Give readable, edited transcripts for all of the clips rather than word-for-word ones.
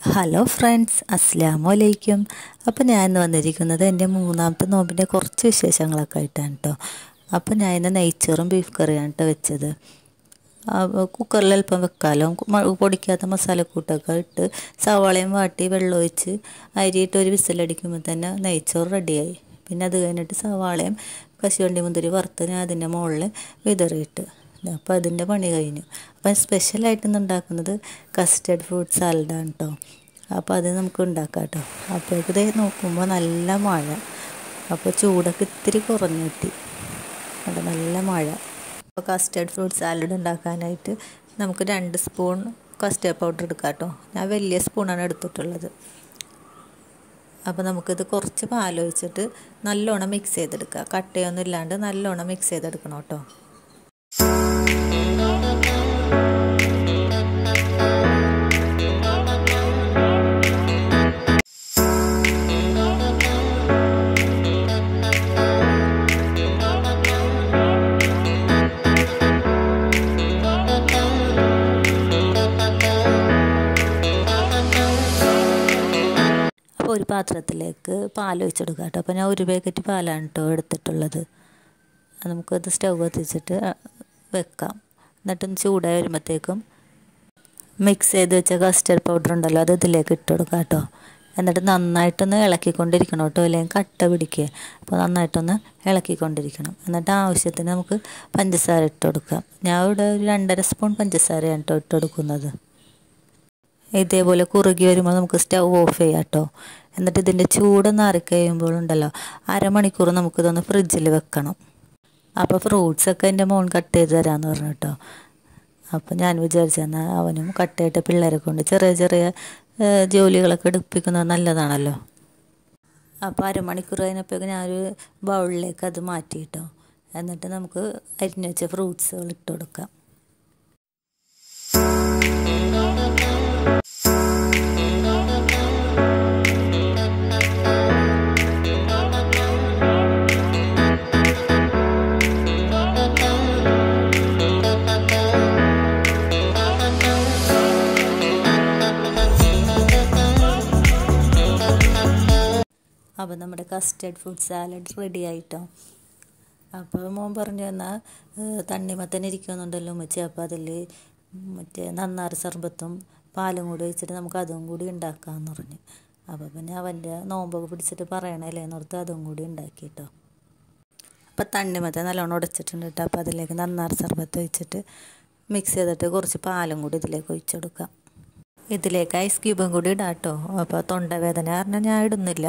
Hello friends, അസ്സലാമു അലൈക്കും. അപ്പോൾ ഞാൻ ഇന്ന് വന്നിരിക്കുന്നത് എൻ്റെ മൂന്നാമത്തെ നോമ്പിൻ്റെ കുറച്ച് വിശേഷങ്ങളൊക്കെ ആയിട്ടാണ് കേട്ടോ. അപ്പോൾ ഞാൻ ഇന്ന് നെയ്ച്ചോറും ബീഫ് കറിയാണ് കേട്ടോ വെച്ചത്. കുക്കറിൽ അല്പം വെക്കാമല്ലോ. പൊടിക്കാത്ത മസാലക്കൂട്ടൊക്കെ ഇട്ട് സവാളയും വാട്ടി വെള്ളമൊഴിച്ച് അരിയിട്ട് ഒരു വിസിലടിക്കുമ്പോൾ തന്നെ നെയ്ച്ചോറ് റെഡിയായി. പിന്നെ അത് കഴിഞ്ഞിട്ട് സവാളയും കശുവണ്ടി മുന്തിരി വറുത്ത് ഞാൻ അതിൻ്റെ മുകളിൽ വിതറിയിട്ട് അപ്പോൾ അതിൻ്റെ പണി കഴിഞ്ഞു. അപ്പം സ്പെഷ്യലായിട്ട് ഇന്ന് ഉണ്ടാക്കുന്നത് കസ്റ്റർഡ് ഫ്രൂട്ട് സാലഡാണ് കേട്ടോ. അപ്പോൾ അത് നമുക്ക് ഉണ്ടാക്കാം കേട്ടോ. അപ്പോഴേക്ക് ഇത് നോക്കുമ്പോൾ നല്ല മഴ, അപ്പോൾ ചൂടൊക്കെ ഇത്തിരി കുറഞ്ഞു കിട്ടി. അവിടെ നല്ല മഴ. അപ്പോൾ കസ്റ്റർഡ് ഫ്രൂട്ട് സാലഡ് ഉണ്ടാക്കാനായിട്ട് നമുക്ക് 2 സ്പൂൺ കസ്റ്റർഡ് പൗഡർ എടുക്കാം കേട്ടോ. ഞാൻ വലിയ സ്പൂണാണ് എടുത്തിട്ടുള്ളത്. അപ്പോൾ നമുക്കിത് കുറച്ച് പാലൊഴിച്ചിട്ട് നല്ലോണം മിക്സ് ചെയ്തെടുക്കുക. കട്ടയൊന്നും ഇല്ലാണ്ട് നല്ലോണം മിക്സ് ചെയ്തെടുക്കണം കേട്ടോ. ഒരു പാത്രത്തിലേക്ക് പാൽ ഒഴിച്ചെടുക്കുക കേട്ടോ. അപ്പോൾ ഞാൻ 1 പാക്കറ്റ് പാലാണ് കേട്ടോ എടുത്തിട്ടുള്ളത്. നമുക്കത് സ്റ്റൗ കത്തിച്ചിട്ട് വെക്കാം. എന്നിട്ടൊന്ന് ചൂടായി വരുമ്പോഴത്തേക്കും മിക്സ് ചെയ്ത് വെച്ച കസ്റ്റർഡ് പൗഡർ ഉണ്ടല്ലോ, അത് ഇതിലേക്ക് ഇട്ട് കൊടുക്കാം കേട്ടോ. എന്നിട്ട് നന്നായിട്ടൊന്ന് ഇളക്കിക്കൊണ്ടിരിക്കണം കേട്ടോ, അല്ലെങ്കിൽ കട്ട പിടിക്കുക. അപ്പോൾ നന്നായിട്ടൊന്ന് ഇളക്കിക്കൊണ്ടിരിക്കണം. എന്നിട്ട് ആവശ്യത്തിന് നമുക്ക് പഞ്ചസാര ഇട്ട് കൊടുക്കാം. ഞാൻ ഇവിടെ ഒരു 2.5 സ്പൂൺ പഞ്ചസാരയാണ് കേട്ടോ ഇട്ട് കൊടുക്കുന്നത്. ഇതേപോലെ കുറുകി വരുമ്പോൾ നമുക്ക് സ്റ്റൗ ഓഫ് ചെയ്യാം കേട്ടോ. എന്നിട്ട് ഇതിൻ്റെ ചൂടൊന്ന് ആറിക്കഴിയുമ്പോഴുണ്ടല്ലോ, അരമണിക്കൂർ നമുക്കിതൊന്ന് ഫ്രിഡ്ജിൽ വെക്കണം. അപ്പോൾ ഫ്രൂട്ട്സൊക്കെ എൻ്റെ മോൻ കട്ട് ചെയ്ത് തരാമെന്ന് പറഞ്ഞു കേട്ടോ. അപ്പോൾ ഞാൻ വിചാരിച്ചെന്നാൽ അവനും കട്ട് ചെയ്തിട്ട് പിള്ളേരെ കൊണ്ട് ചെറിയ ചെറിയ ജോലികളൊക്കെ എടുപ്പിക്കുന്നത് നല്ലതാണല്ലോ. അപ്പോൾ അരമണിക്കൂർ കഴിഞ്ഞപ്പോഴേക്കും ഞാനൊരു ബൗളിലേക്ക് അത് മാറ്റി കേട്ടോ. എന്നിട്ട് നമുക്ക് അരിഞ്ഞു വെച്ച ഫ്രൂട്ട്സുകൾ ഇട്ട് കൊടുക്കാം. അപ്പോൾ നമ്മുടെ കസ്റ്റർഡ് ഫ്രൂട്ട് സാലഡ് റെഡി ആയിട്ടോ. അപ്പോൾ മോൻ പറഞ്ഞു എന്നാൽ തണ്ണിമത്തൻ ഇരിക്കുന്നുണ്ടല്ലോ ഉമ്മച്ചി, അപ്പോൾ അതിൽ മറ്റേ നന്നാറി സർബത്തും പാലും കൂടി വെച്ചിട്ട് നമുക്ക് അതും കൂടി ഉണ്ടാക്കാമെന്ന് പറഞ്ഞു. അപ്പോൾ പിന്നെ അവൻ്റെ നോമ്പൊക്കെ പിടിച്ചിട്ട് പറയണല്ലേ എന്നോർത്ത് അതും കൂടി ഉണ്ടാക്കി കേട്ടോ. അപ്പോൾ തണ്ണിമത്തൻ നല്ലോണം ഉടച്ചിട്ടുണ്ട് കേട്ടോ. അപ്പോൾ അതിലേക്ക് നന്നാറി സർബത്ത് ഒഴിച്ചിട്ട് മിക്സ് ചെയ്തിട്ട് കുറച്ച് പാലും കൂടി ഇതിലേക്ക് ഒഴിച്ചു കൊടുക്കാം. ഇതിലേക്ക് ഐസ് ക്യൂബും കൂടി ഇടാം കേട്ടോ. അപ്പോൾ തൊണ്ടവേദന കാരണം ഞാൻ ഇടുന്നില്ല.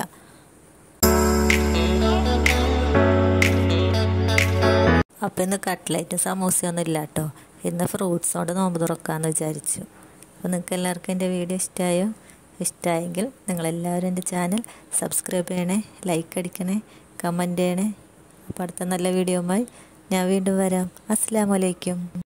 അപ്പോൾ ഇന്ന് കട്ട്ലൈറ്റും സമൂസയൊന്നും ഇല്ല കേട്ടോ. ഇന്ന് ഫ്രൂട്ട്സോട് നോമ്പ് തുറക്കാമെന്ന് വിചാരിച്ചു. അപ്പോൾ നിങ്ങൾക്ക് എല്ലാവർക്കും എൻ്റെ വീഡിയോ ഇഷ്ടമായോ? ഇഷ്ടമായെങ്കിൽ നിങ്ങളെല്ലാവരും എൻ്റെ ചാനൽ സബ്സ്ക്രൈബ് ചെയ്യണേ, ലൈക്ക് അടിക്കണേ, കമൻറ്റ് ചെയ്യണേ. അപ്പോൾ അടുത്ത നല്ല വീഡിയോയുമായി ഞാൻ വീണ്ടും വരാം. അസ്സലാമു അലൈക്കും.